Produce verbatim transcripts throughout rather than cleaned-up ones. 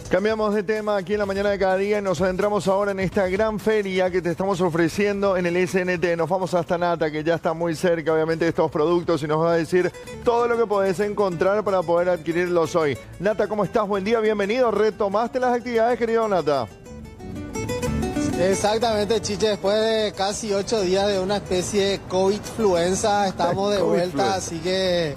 Cambiamos de tema aquí en la mañana de cada día y nos adentramos ahora en esta gran feria que te estamos ofreciendo en el S N T. Nos vamos hasta Nata, que ya está muy cerca, obviamente, de estos productos y nos va a decir todo lo que podés encontrar para poder adquirirlos hoy. Nata, ¿cómo estás? Buen día, bienvenido. ¿Retomaste las actividades, querido Nata? Exactamente, Chiche. Después de casi ocho días de una especie de COVID-fluenza, estamos de vuelta, así que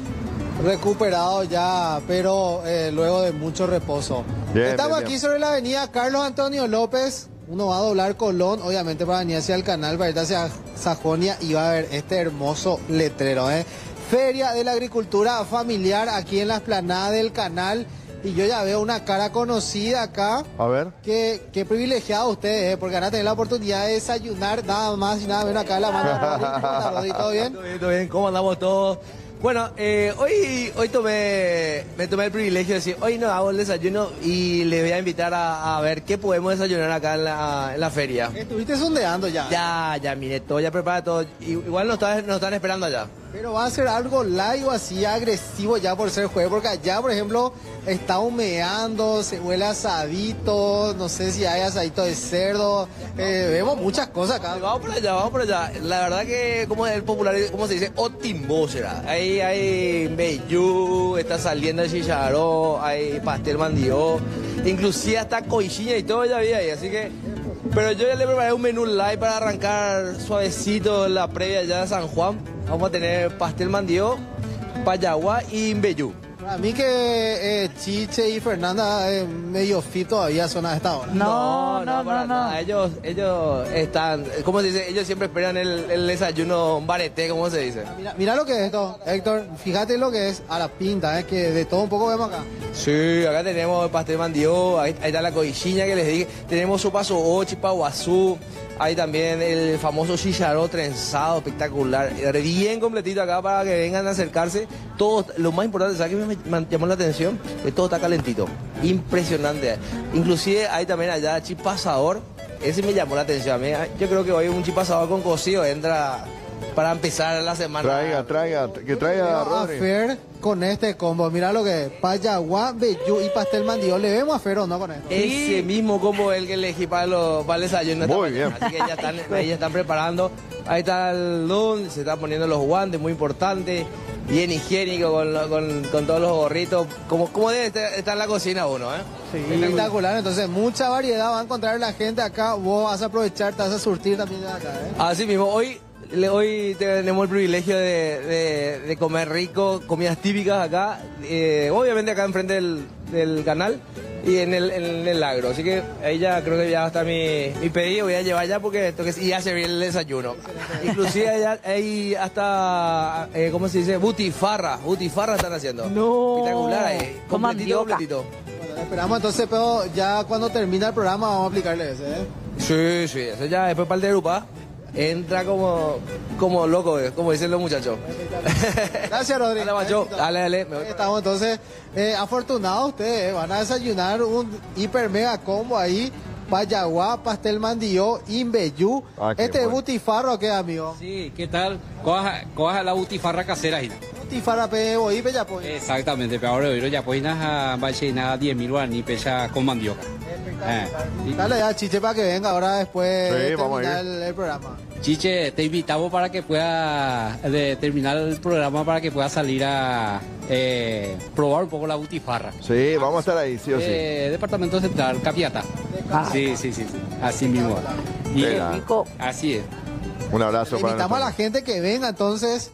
recuperado ya, pero eh, luego de mucho reposo. Bien, Estamos bien, aquí bien. sobre la avenida Carlos Antonio López. Uno va a doblar Colón, obviamente para venir hacia el canal, para ir hacia Sajonia, y va a ver este hermoso letrero, ¿eh? Feria de la Agricultura Familiar aquí en la explanada del canal. Y yo ya veo una cara conocida acá. A ver. Qué, qué privilegiado ustedes, ¿eh? Porque van a tener la oportunidad de desayunar nada más y nada menos acá en la mano. ¿Todo bien? ¿Todo bien? ¿Todo bien? ¿Cómo andamos todos? Bueno, eh, hoy, hoy tomé, me tomé el privilegio de decir, hoy no hago el desayuno y les voy a invitar a, a ver qué podemos desayunar acá en la, en la feria. ¿Estuviste sondeando ya? Ya, ya, mire, todo, ya preparado todo. Igual nos están, nos están esperando allá. Pero va a ser algo live o así agresivo ya por ser jueves, porque allá, por ejemplo, está humeando, se huele asadito, no sé si hay asadito de cerdo, eh, vemos muchas cosas acá. Vamos por allá, vamos por allá. La verdad que, como es el popular, ¿cómo se dice? Otimbo será. Ahí hay mbejú, está saliendo el chicharrón, hay pastel mandilló, inclusive hasta coixinha y todo ya había ahí, así que... Pero yo ya le preparé un menú live para arrancar suavecito la previa ya de San Juan. Vamos a tener pastel mandilló, payagua y mbejú. A mí que eh, Chiche y Fernanda eh, medio fit todavía son a esta hora. No, no, no, no, no. no. Ellos, ellos están, ¿cómo se dice? Ellos siempre esperan el, el desayuno barete, ¿cómo se dice? Mira, mira lo que es esto, Héctor. Fíjate lo que es a la pinta, es que de todo un poco vemos acá. Sí, acá tenemos el pastel mandilló, ahí, ahí está la coixinha que les dije. Tenemos sopa sochi, paguazú. Hay también el famoso chicharrón trenzado, espectacular, bien completito acá para que vengan a acercarse. Todo, lo más importante, ¿sabes qué me llamó la atención? Que todo está calentito, impresionante. Inclusive hay también allá chip asador, ese me llamó la atención. Yo creo que hoy un chip asador con cocido entra para empezar la semana. Traiga, traiga, que traiga Rodri. A Fer con este combo, mira lo que es, payagua, mbejú y pastel mandilló. ¿Le vemos a Fer o no con esto? Ese mismo combo es el que elegí para, los, para el desayuno. Muy bien. Así que ya están, ahí ya están preparando. Ahí está el don, se están poniendo los guantes, muy importante. Bien higiénico, con, con, con todos los gorritos. Como, como debe estar en la cocina uno, ¿eh? Sí, espectacular. Entonces, mucha variedad va a encontrar la gente acá. Vos vas a aprovechar, te vas a surtir también de acá, ¿eh? Así mismo, hoy... Hoy tenemos el privilegio de, de, de comer rico, comidas típicas acá, eh, obviamente acá enfrente del, del canal y en el, en el agro. Así que ahí ya creo que ya está mi, mi pedido, voy a llevar ya porque esto que y ya se viene el desayuno. Inclusive allá hay hasta, eh, ¿cómo se dice? Butifarra, butifarra están haciendo. No. Espectacular ahí, completito, completito. Bueno, esperamos entonces, pero ya cuando termina el programa vamos a aplicarle ese, ¿eh? Sí, sí, eso ya después para el de Grupa. Entra como, como loco, como dicen los muchachos. Gracias, Rodrigo. Dale, macho. Dale, dale. Estamos entonces eh, afortunados ustedes. Eh, van a desayunar un hiper mega combo ahí. Payagua, pastel mandilló y mbejú. Ah, este es bueno. Butifarra, ¿o qué, amigo? Sí, ¿qué tal? Coja, coja la butifarra casera ahí. Butifarra pe boí pe yapoy. Exactamente, pero ahora hoy ya pues nada, va a ser nada diez mil guaraní pecha con mandioca. Eh. Dale ya, Chiche, para que venga ahora después Sí, de vamos a terminar ir. el, el programa. Chiche, te invitamos para que pueda de terminar el programa para que pueda salir a eh, probar un poco la butifarra. Sí, vamos a estar ahí, sí o sí. Eh, Departamento Central, Capiata. Ah. Sí, sí, sí, sí, así mismo. Y, Qué rico. así es. Un abrazo para Invitamos a la nosotros. gente que venga entonces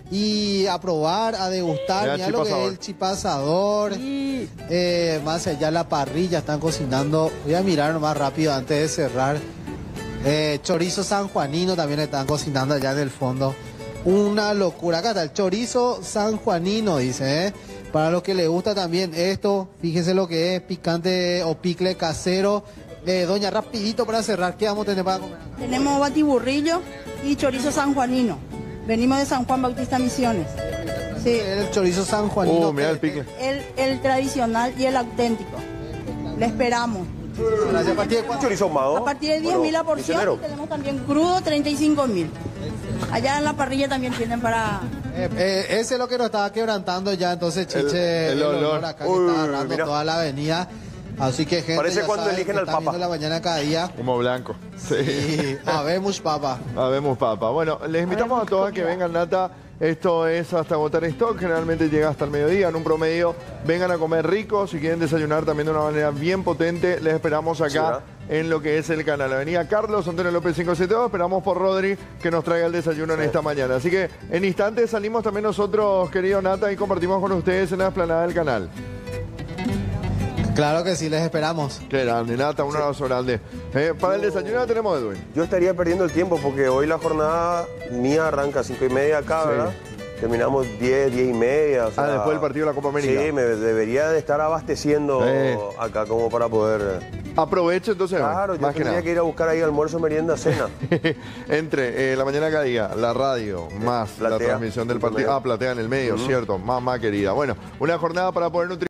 y a probar, a degustar. Mira, Mira lo que es chipasador. el chipasador. Eh, más allá la parrilla, están cocinando. Voy a mirar más rápido antes de cerrar. Eh, chorizo sanjuanino también están cocinando allá en el fondo. Una locura. Acá está el chorizo sanjuanino, dice, ¿eh? Para los que les gusta también esto, fíjense lo que es picante o picle casero. Eh, doña, rapidito para cerrar, ¿qué vamos a tener para comer? Tenemos batiburrillo y chorizo sanjuanino. Venimos de San Juan Bautista Misiones. Sí. El chorizo sanjuanino. Uh, mira el picle. El, el tradicional y el auténtico. Le esperamos. Gracias. ¿A partir de cuánto? Chorizo ahumado. A partir de diez mil la porción, misionero. tenemos también crudo treinta y cinco mil. Allá en la parrilla también tienen para... Eh, eh, ese es lo que nos estaba quebrantando ya, entonces, Chiche, El- el olor. acá que Uy, está agarrando mira. toda la avenida. Así que gente, Parece ya cuando saben, eligen que al están Papa. viendo la mañana cada día. Humo blanco. Sí. Y habemos papa. Habemos papa. Bueno, les invitamos a todos a que vengan, Nata. Esto es hasta agotar stock. Generalmente llega hasta el mediodía. En un promedio, vengan a comer rico. Si quieren desayunar también de una manera bien potente, les esperamos acá Sí, en lo que es el canal. Avenida Carlos Antonio López quinientos setenta y dos. Esperamos por Rodri que nos traiga el desayuno en esta mañana. Así que en instantes salimos también nosotros, querido Nata, y compartimos con ustedes en la explanada del canal. Claro que sí, les esperamos. Qué grande, Nata, un abrazo grande. Eh, para el desayuno ya tenemos Edwin. Yo estaría perdiendo el tiempo porque hoy la jornada mía arranca a cinco y media acá, Sí. ¿verdad? Terminamos diez, diez y media. O sea, Ah, después del partido de la Copa América. Sí, me debería de estar abasteciendo Sí. acá como para poder... Aproveche entonces, Claro, yo más que tendría nada. que ir a buscar ahí almuerzo, merienda, cena. Entre eh, la mañana cada día, la radio, más la Platea, transmisión del punto partido. medio. Ah, platea en el medio, cierto. Mamá querida. Bueno, una jornada para poder nutrir.